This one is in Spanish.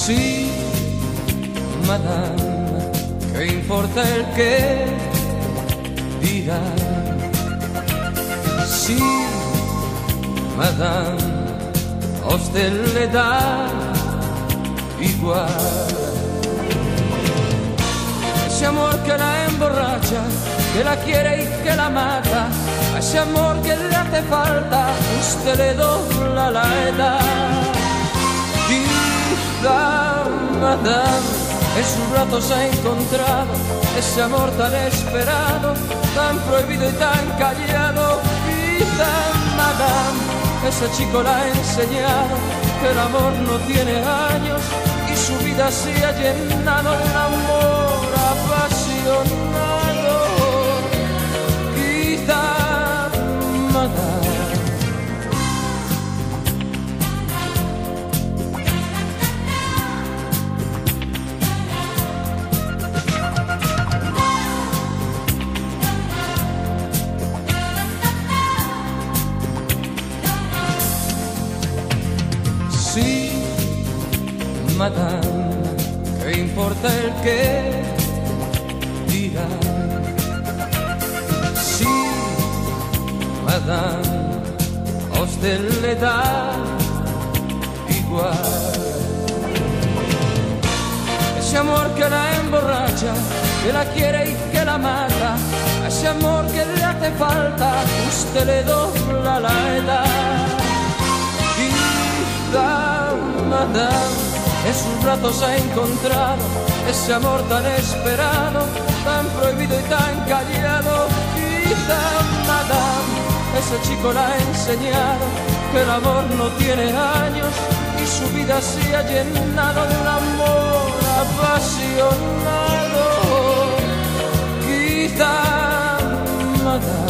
Sí, madame, ¿qué importa el que dirán? Sí, madame, a usted le da igual. Ese amor que la emborracha, que la quiere y que la mata, a ese amor que le hace falta, usted le dobla la edad. Quizá, madame, en sus brazos ha encontrado ese amor tan esperado, tan prohibido y tan callado. Quizá, madame, ese chico la ha enseñado que el amor no tiene años y su vida se ha llenado de un amor apasionado. Quizá, madame. Sí, madame, ¿qué importa el que dirá? Sí, madame, a usted le da igual. Ese amor que la emborracha, que la quiere y que la mata, a ese amor que le hace falta, usted le dobla la edad. Quizá, madame, en sus brazos ha encontrado ese amor tan esperado, tan prohibido y tan callado. Quizá, madame, ese chico la ha enseñado que el amor no tiene años y su vida se ha llenado de un amor apasionado. Quizá, madame.